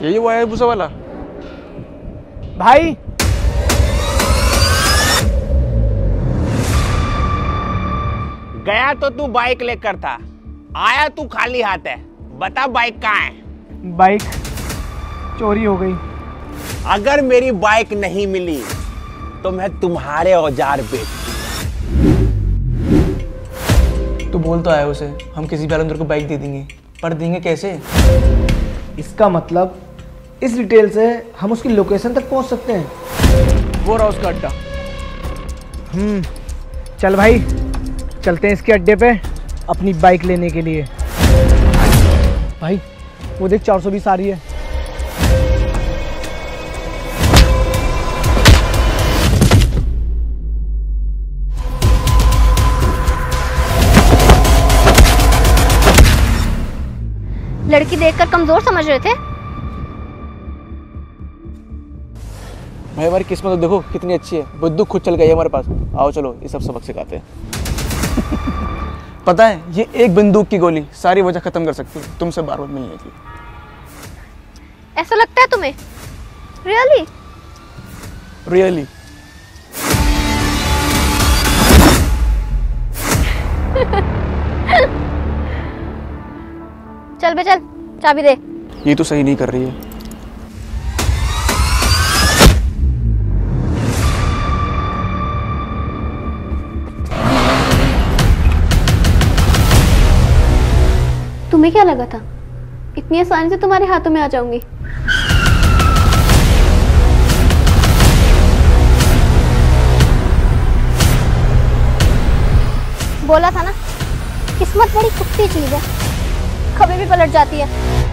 यही वो है भूसा वाला। भाई गया तो तू बाइक लेकर था, आया तू खाली हाथ है। बता बाइक कहाँ है? बाइक चोरी हो गई। अगर मेरी बाइक नहीं मिली तो मैं तुम्हारे औजार बेच। तू बोल तो आया उसे, हम किसी भी हालत को बाइक दे देंगे, पर देंगे कैसे? इसका मतलब इस डिटेल से हम उसकी लोकेशन तक पहुंच सकते हैं। वो रहा उसका अड्डा। चल भाई चलते हैं इसके अड्डे पे अपनी बाइक लेने के लिए। भाई वो देख 420 आ रही है। लड़की देखकर कमजोर समझ रहे थे? भाई हमारी किस्मत तो देखो कितनी अच्छी है, बुद्धू खुद चल गई है हमारे पास। आओ चलो ये सब सबक सिखाते हैं। पता है ये एक बंदूक की गोली सारी वजह खत्म कर सकती है तुमसे बार बार मिलने की। ऐसा लगता है तुम्हें? रियली? रियली। चल बे चल, चाबी दे। ये तो सही नहीं कर रही है। तुम्हें क्या लगा था इतनी आसानी से तुम्हारे हाथों में आ जाऊंगी? बोला था ना, किस्मत बड़ी कुत्ती चीज है, कभी भी पलट जाती है।